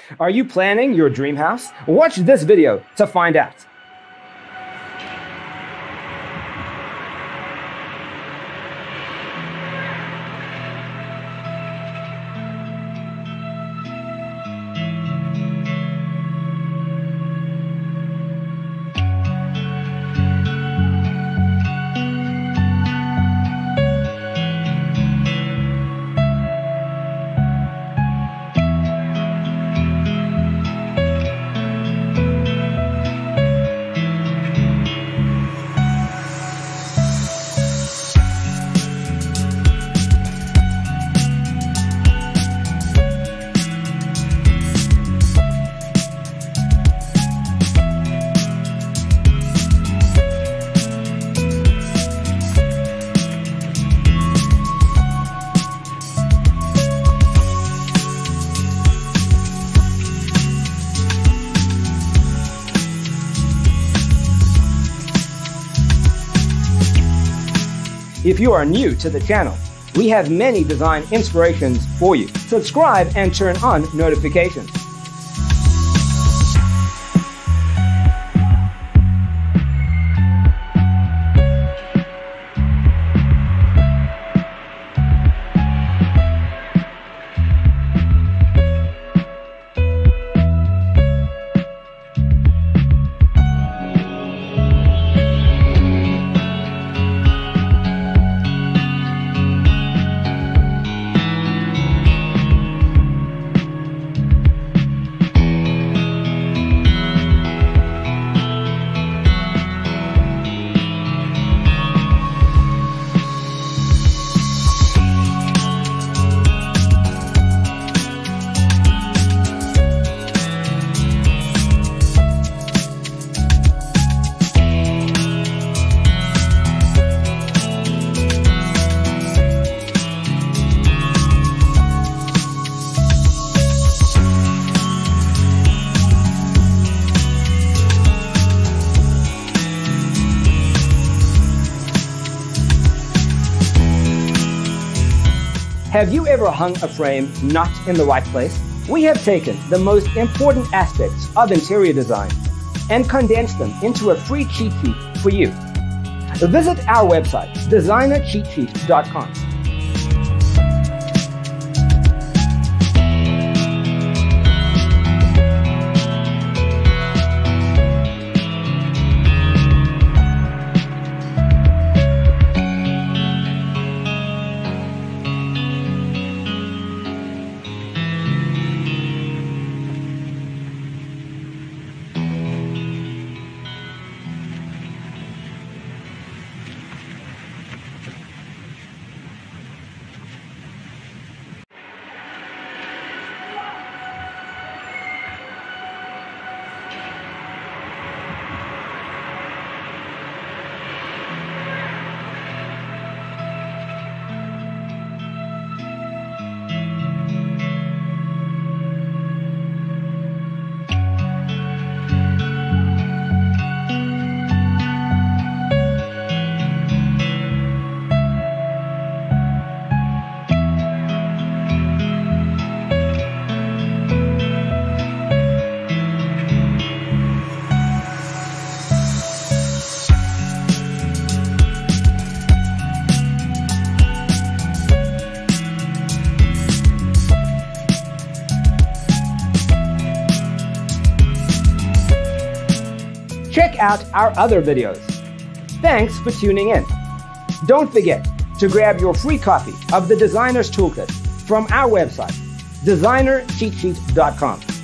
Are you planning your dream house? Watch this video to find out. If you are new to the channel, we have many design inspirations for you. Subscribe and turn on notifications. Have you ever hung a frame not in the right place? We have taken the most important aspects of interior design and condensed them into a free cheat sheet for you. Visit our website, designercheatsheet.com. Check out our other videos. Thanks for tuning in. Don't forget to grab your free copy of the Designer's Toolkit from our website, designercheatsheet.com.